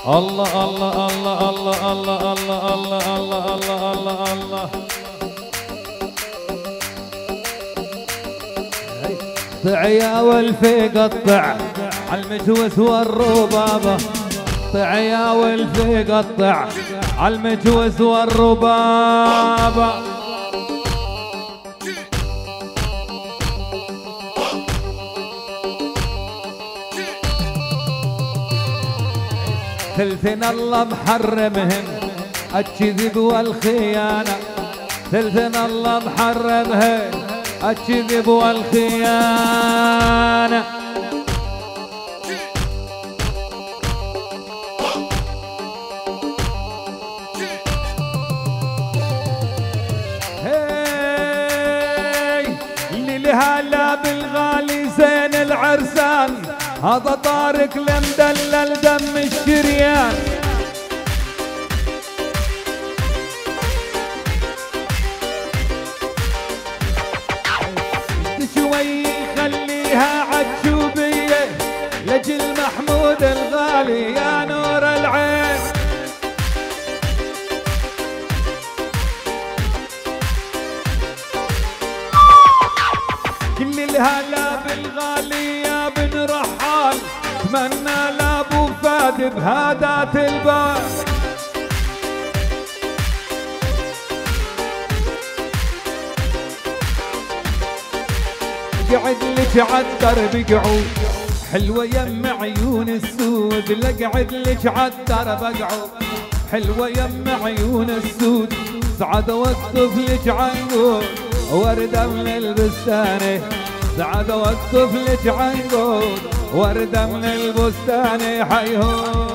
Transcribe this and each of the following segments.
الله الله الله الله الله الله الله الله الله الله الله. طعيا والفي قطع عالمجوس والربابة، طعيا والفي قطع عالمجوس والربابة. ثلثن الله محرمهن الكذب والخيانة، ثلثن الله محرمهن الكذب والخيانة. اللي لهلا بالغالي زين العرسان، هذا طارق لمدلل دم الشريان. شوي خليها عجوبية لجل محمود الغالي يا نور العين. كل الهلا بالغالي يا بن رحال، اتمنى لابو فاد بهادات البال. قعد لك عالدرب قعود حلوة يم عيون السود، لقعد لك عالدرب قعود حلوة يم عيون السود. سعد وقف لك عنقود وردة من البستان، سعد وقف لك عنقود وردة من البستان. حيهو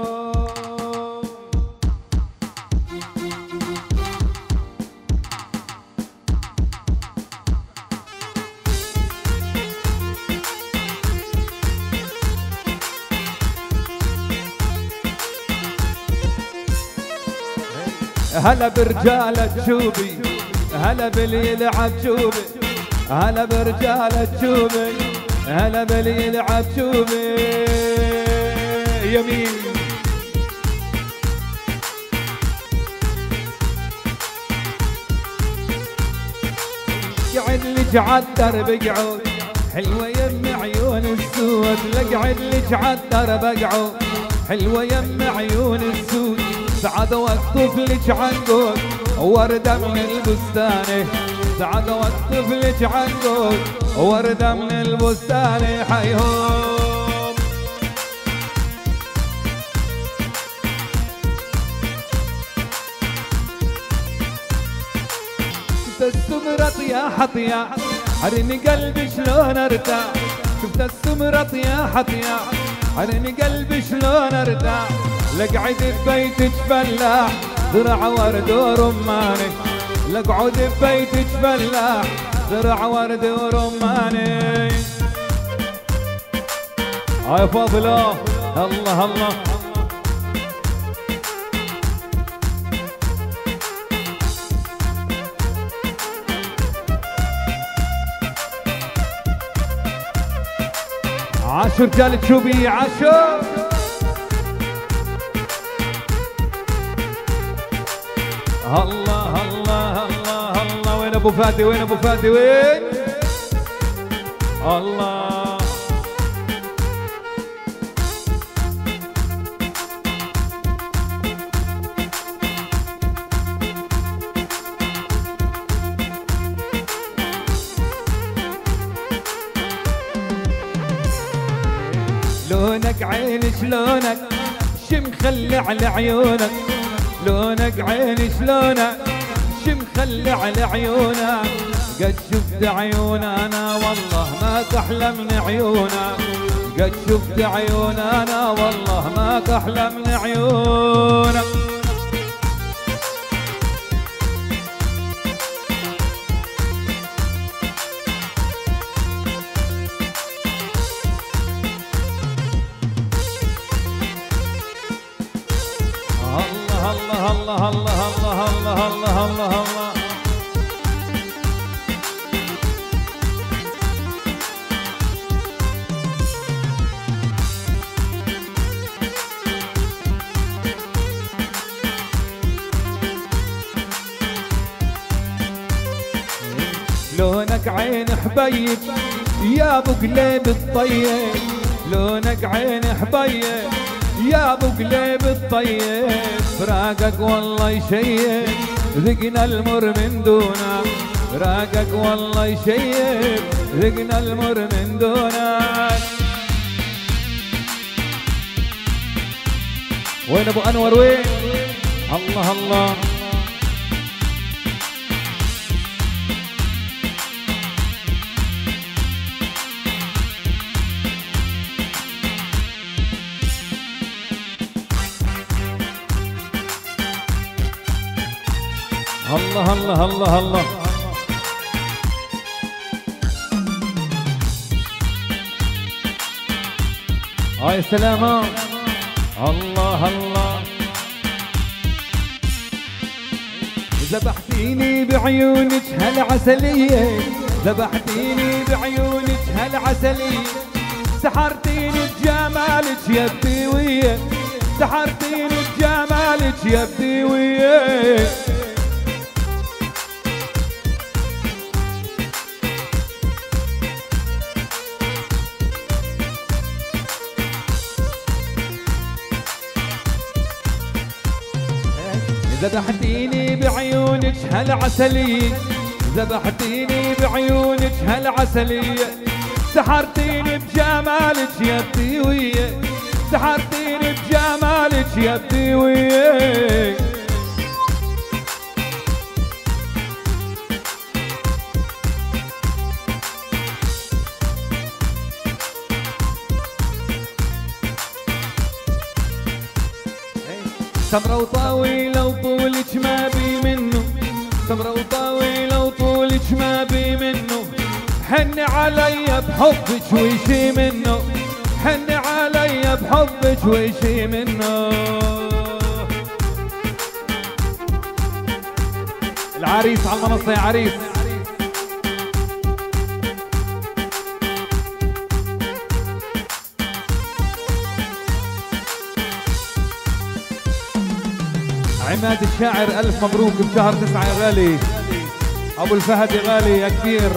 هلا برجال تشوبي، هلا باللي يلعب تشوبي، هلا برجال تشوبي، هلا باللي يلعب تشوبي. يمين قعد لك عالدرب قعود حلوة يم عيون السود، لقعد لك عالدرب قعود حلوة يم عيون السود. سعد وقف لك عنقود وردة من البستان، سعد وقف لك عنقود وردة من البستان. حيهم شفت السمرة طياحة طياح حرني قلبي شلون ارتاح، شفت السمرة طياحة طياح حرني قلبي شلون ارتاح. لقعد ببيتك فلاح زرع ورد ورماني، لقعد ببيتك فلاح زرع ورد ورماني. هاي فضله الله الله. عاشر رجال تشوبي عاشر. الله الله الله الله. وين ابو فادي وين ابو فادي وين؟ الله لونك عين شلونك شمخلي على عيونك، لونك عين شلونك شمخلي على عيونك. قد شفت عيوننا والله ما تحلى من عيونك، قد شفت عيوننا والله ما تحلى من عيونك. الله الله الله الله الله الله الله الله. لونك عين حبيب يا ابو قليب الطيب، لونك عين حبيب يا ابو قليب الطيب، فراقك والله يشيب ذقنا المر من دونه، فراقك والله يشيب ذقنا المر من دونك. وين ابو انور وين؟ الله الله. الله الله الله الله. هاي سلامة. الله الله. ذبحتيني بعيونك هالعسلية، ذبحتيني بعيونك هالعسلية، سحرتيني بجمالك يا بديوية، سحرتيني بجمالك يا بديوية. ذبحتيني بعيونك هالعسلية، ذبحتيني بعيونك هالعسلية، سحرتيني بجمالك يا بديوية، سحرتيني بجمالك يا بديوية. سمرة وطاويلة وطولك ما بي منه، سمرة وطاويلة وطولك ما بي منه، حن علي بحبك ويشي منه، حن علي بحبك ويشي منه. العريس على المنصة يا عريس. عماد الشاعر ألف مبروك بشهر 9 يا غالي. أبو الفهد يا غالي يا كبير.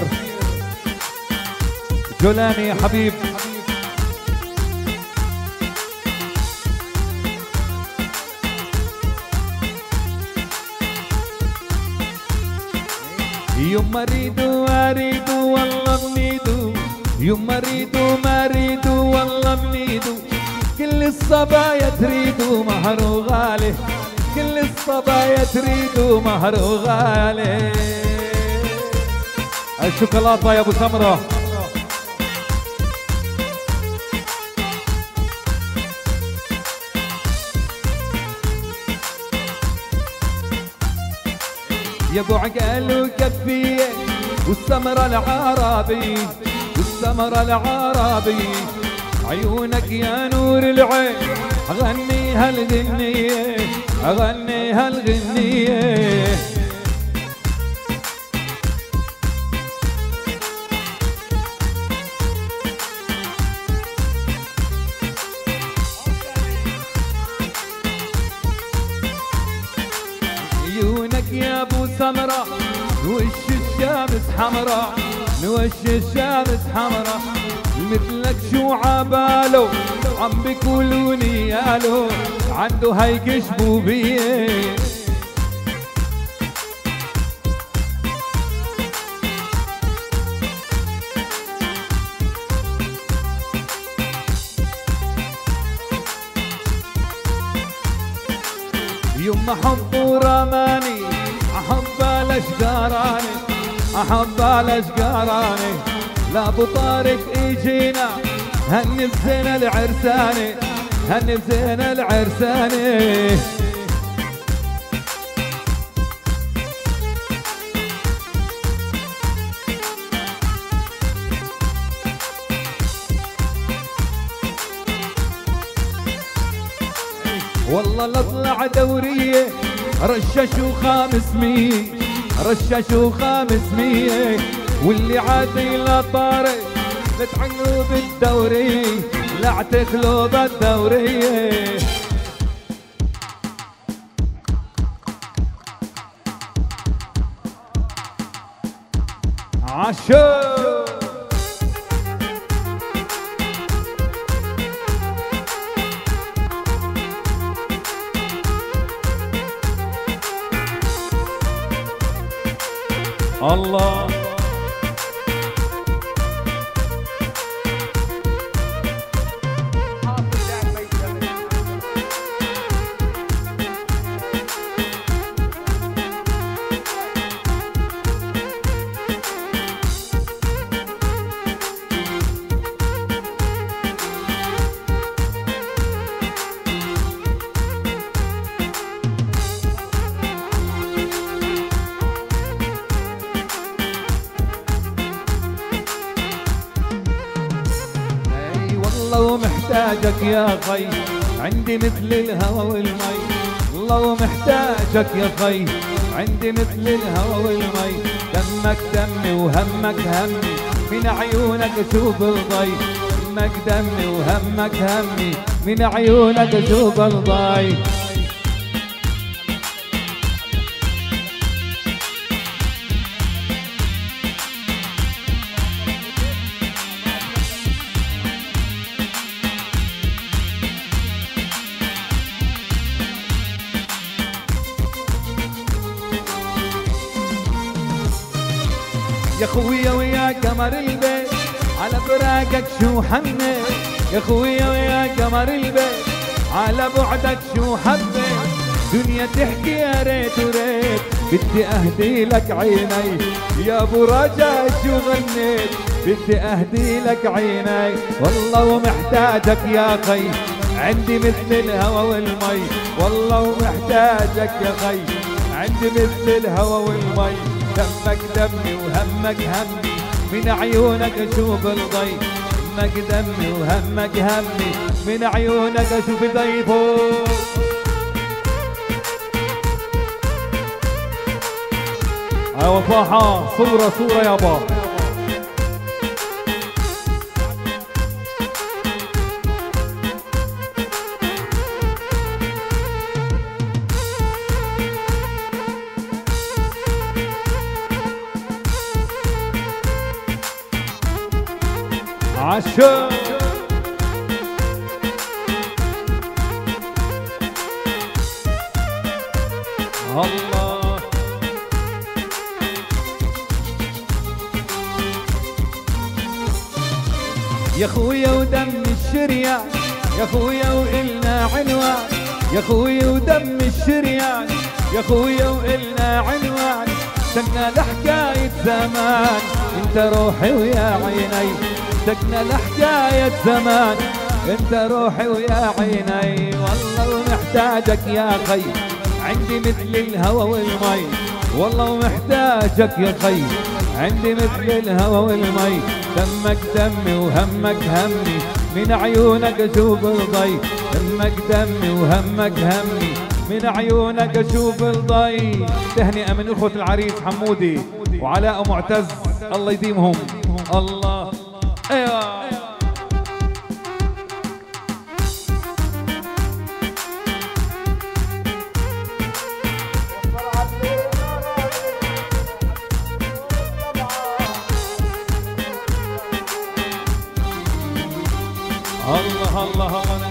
جولاني يا حبيب. يما ريدو أريدو والله بنيدو، يما ريدو ما ريدو والله بنيدو، كل الصبايا تريدو مهر وغالي، كل الصبايا تريدوا مهر وغالي. الشوكولاتة يا ابو سمرة. يا ابو عقال وكفية والسمرة العربي، والسمرة العربي، عيونك يا نور العين، اغني هالغنية، اغني هالغنية. عيونك يا ابو سمرة نوش الشمس حمراء، نوش الشمس حمراء، مثلك شو عباله عم بيقولوني يالو، عنده هيك شبوبية. يما حب ورماني احب الاشقراني، احب الاشقراني، لا ابو طارق اجينا هني بزين العرساني، هني بزين العرساني. والله لطلع دورية رششوا 500، رششوا 500، واللي عادي لطارق لتعنوا بالدوري، لا اعتكلوا بالدورية. عشو الله. والله ومحتاجك يا خي عندي مثل الهوى والمي. والله ومحتاجك يا خي عندي مثل الهوى والمي. دمك دمي وهمك همي من عيونك اشوف الضي. دمك دمي وهمك همي من عيونك اشوف الضي. يا خويا ويا قمر البيت على فراقك شو حنيت. يا خويا ويا قمر البيت على بعدك شو حبيت. دنيا تحكي يا ريت وريت بدي اهدي لك عيني. يا ابو رجاء شو غنيت بدي اهدي لك عيني. والله ومحتاجك يا خي عندي مثل الهوى والمي. والله ومحتاجك يا خي عندي مثل الهوى والمي. دمك دمي وهمك همي من عيونك اشوف الضي. دمك دمي وهمك همي من عيونك اشوف الضي. فوق ايوه فاحة صورة صورة يابا. عشو الله. يا خويا ودم الشريان يا خويا وإلنا عنوان. يا خويا ودم الشريان يا خويا وإلنا عنوان. سكنا لحكاية زمان انت روحي ويا عيني. سكنا لحكاية زمان انت روحي ويا عيني. والله ومحتاجك يا خي عندي مثل الهوى والمي. والله ومحتاجك يا خي عندي مثل الهوى والمي. دمك دمي وهمك همي من عيونك اشوف الضي. دمك دمي وهمك همي من عيونك اشوف الضي. تهنئة من اخوة العريس حمودي وعلاء ومعتز الله يديمهم. الله ايوه الله الله الله.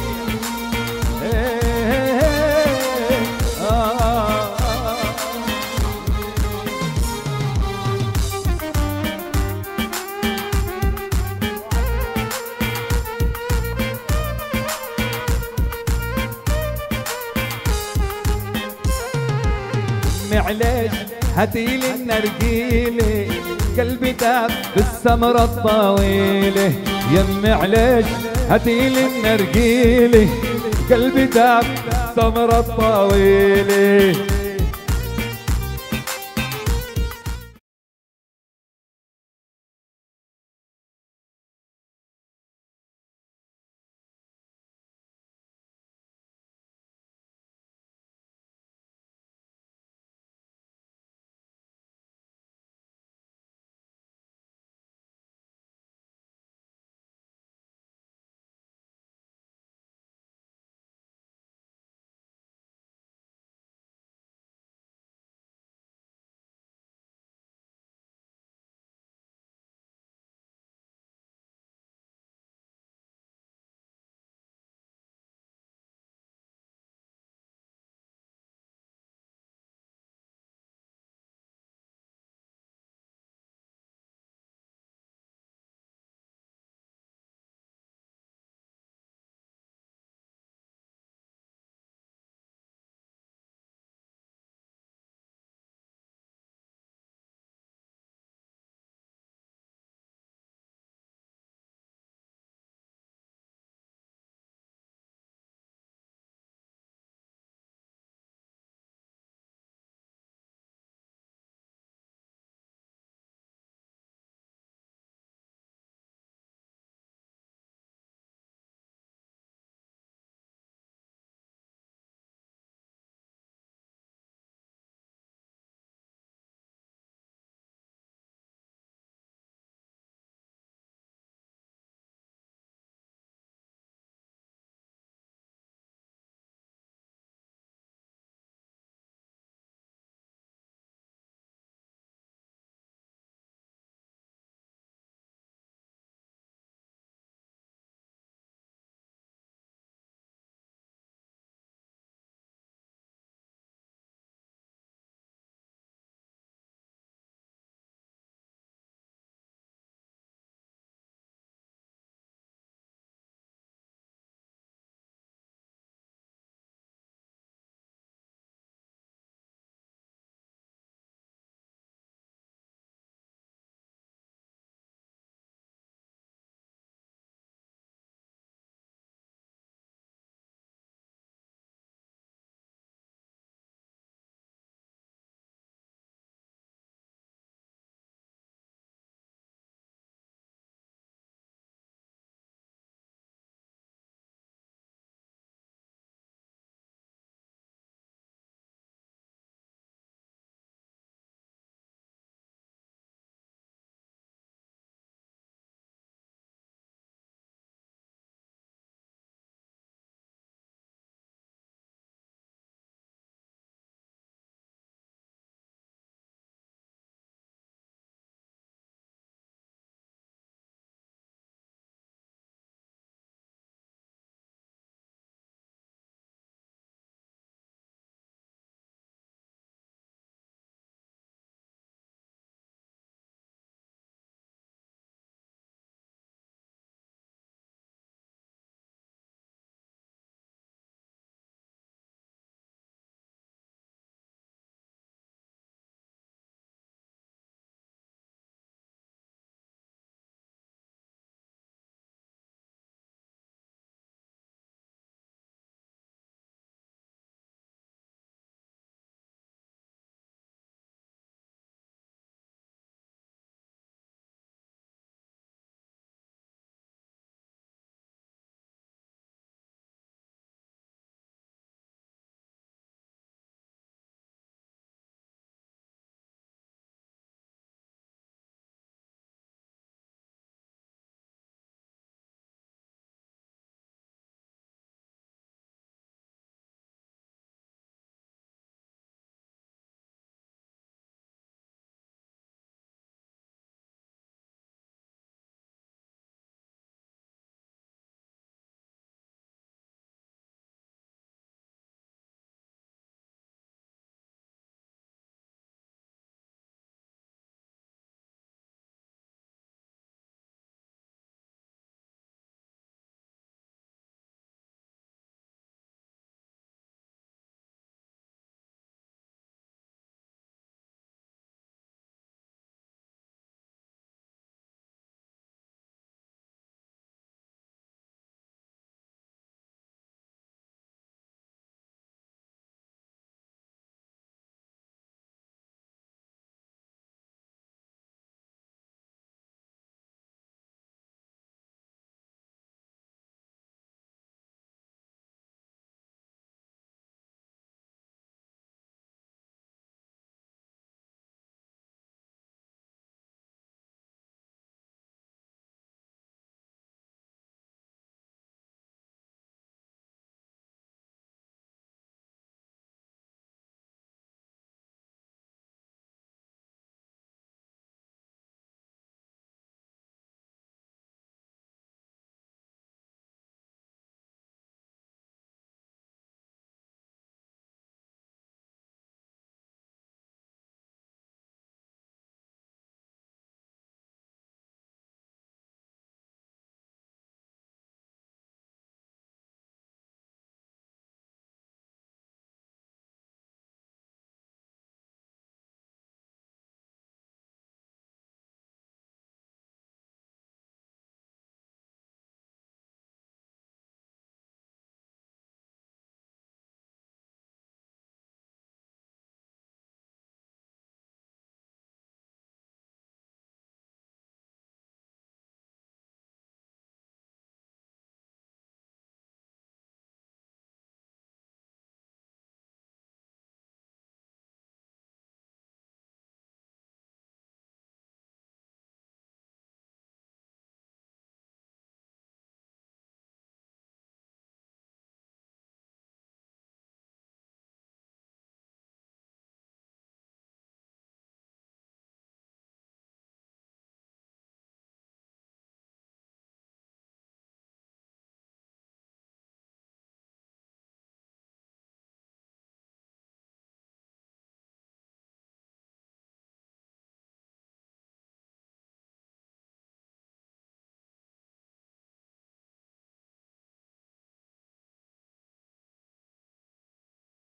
معليش هاتيلي النرجيلة قلبي داب بالسمرة الطويلة. يمي معليش هاتيلي النرجيلة قلبي داب بالسمرة الطويلة.